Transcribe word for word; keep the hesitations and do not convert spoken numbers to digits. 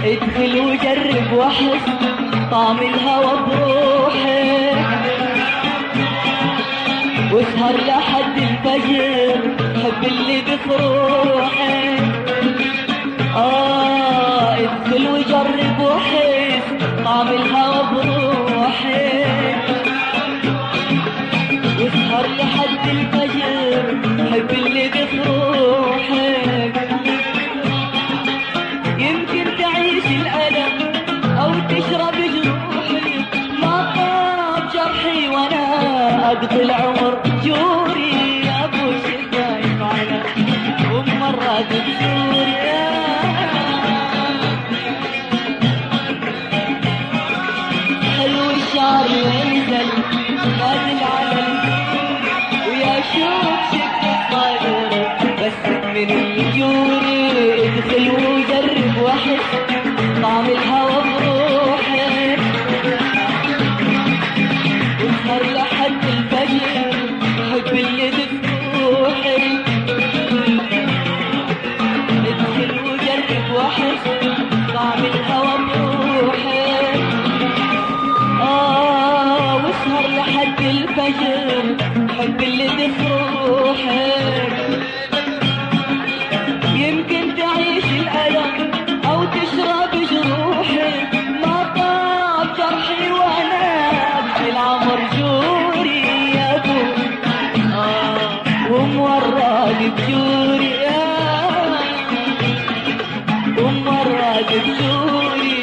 ادخل وجرب واحس طعم الهوى بروحك، واسهر لحد الفجر حب اللي بفروحك. اه ادخل وجرب واحس طعم الهوى بروحك، واسهر لحد الفجر حب اللي بفروحك. يمكن تعيش الألم أو تشرب جروحي، ما طاب جرحي وأنا أقضي العمر جوري. يا أبو شفايف على ومرة بتزوري، حلو الشعر ينزل نازل على الجور، ويا شوف شكل الصدر بس من الجوري. ادخل وجرب واحس طعم الهوى بروحك، واسهر لحد الفجر حب اللي بفروحك. ادخل وجرب واحس طعم الهوى بروحك، اه واسهر لحد الفجر حب اللي بفروحك. يمكن تعيش الألم أو تشرب جروحي، ما طاب جرحي وأنا أبكي العمر جوري. يا أبو آه ومورد بجوري، آه ومورد بجوري.